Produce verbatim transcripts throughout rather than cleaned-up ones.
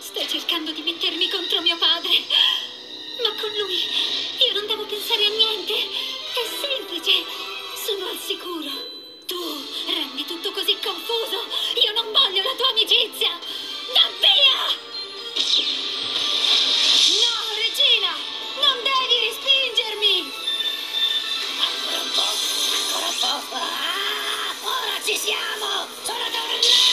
Stai cercando di mettermi contro mio padre. Ma con lui io non devo pensare a niente. È semplice. Sono al sicuro. Tu rendi tutto così confuso. Io non voglio la tua amicizia. Da via! No, Regina! Non devi respingermi! Ancora un po', ancora un po'. Ah, ora ci siamo! Sono tornato!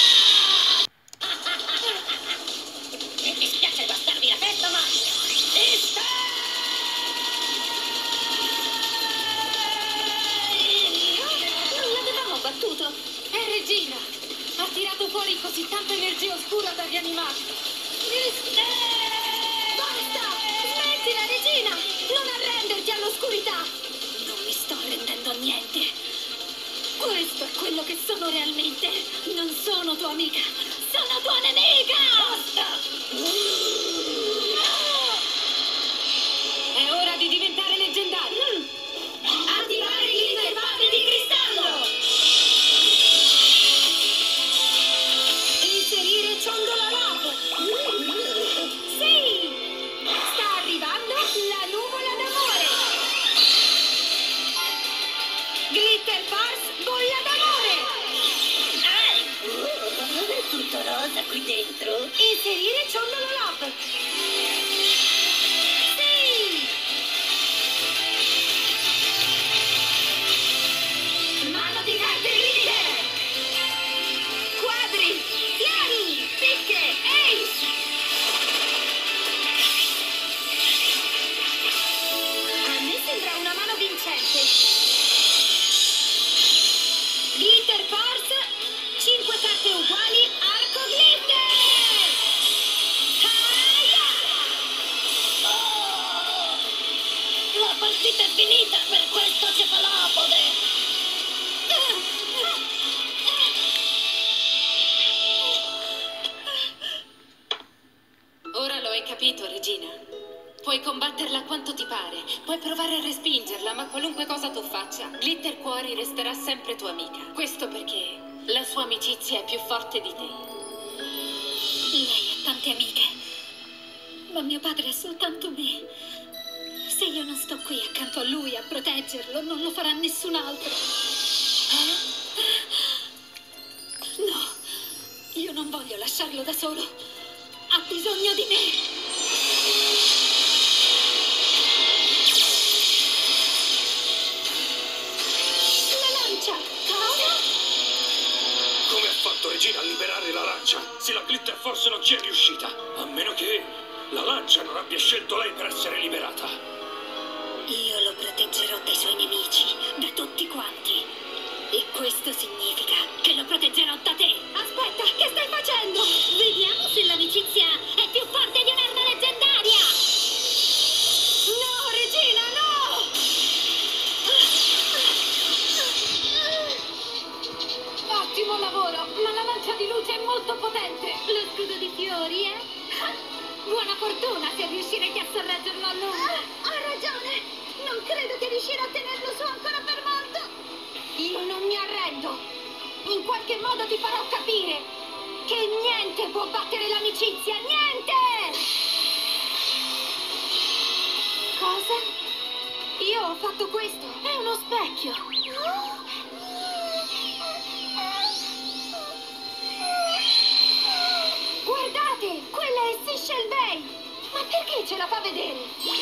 Mi dispiace guastarvi la testa, ma... Sta... Non l'avevamo battuto! È Regina! Ha tirato fuori così tanta energia oscura dagli animali! Basta! Smettila, Regina! Non arrenderti all'oscurità! Non mi sto arrendendo a niente! Questo è quello che sono realmente! Non sono tua amica! Sono tua nemica! Basta! È ora di diventare leggendario! Attivare il Glitter Pad di cristallo! Inserire Ciondolo Rob! Sì! Sta arrivando la nuvola d'amore! Glitter Force bolla d'amore! È tutto rosa qui dentro! Inserire Ciondolo Rob! Sì! Mano di cartelline! Quadri! Piani! Picche! Ace! A me sembra una mano vincente. Glitter Force, cinque carte uguali, arco glitter! Aia! Oh! La partita è finita per questo cefalopode! Ora lo hai capito, Regina. Puoi combatterla quanto ti pare, puoi provare a respingerla, ma qualunque cosa tu faccia, Glitter Cuori resterà sempre tua amica. Questo perché la sua amicizia è più forte di te. Lei ha tante amiche, ma mio padre ha soltanto me. Se io non sto qui accanto a lui a proteggerlo, non lo farà nessun altro. No, io non voglio lasciarlo da solo. Ha bisogno di me. Come ha fatto Regina a liberare la lancia se la Glitter Force non ci è riuscita? A meno che la lancia non abbia scelto lei per essere liberata. Io lo proteggerò dai suoi nemici, da tutti quanti. E questo significa che lo proteggerò da te. Aspetta, che stai facendo? Vediamo se l'amicizia è più forte di un'arma leggendaria. No, Regina, no! Ottimo lavoro, ma la lancia di luce è molto potente. Lo scudo di fiori, eh? Buona fortuna se riuscirete a sorreggerlo a lungo. Ah, ha ragione. Non credo che riuscirò a tenerlo su ancora per molto. Io non mi arrendo. In qualche modo ti farò capire che niente può battere l'amicizia. Niente! Cosa? Io ho fatto questo. È uno specchio. Guardate, quella è Seychelles Bay. Ma perché ce la fa vedere?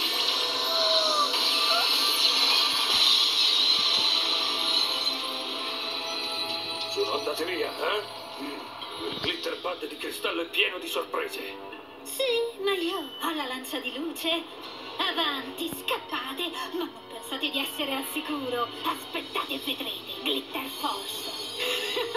Sono andate via, eh? Il Glitter Pad di cristallo è pieno di sorprese. Sì, ma io ho la lancia di luce. Avanti, scappate, ma non pensate di essere al sicuro. Aspettate e vedrete, Glitter Force.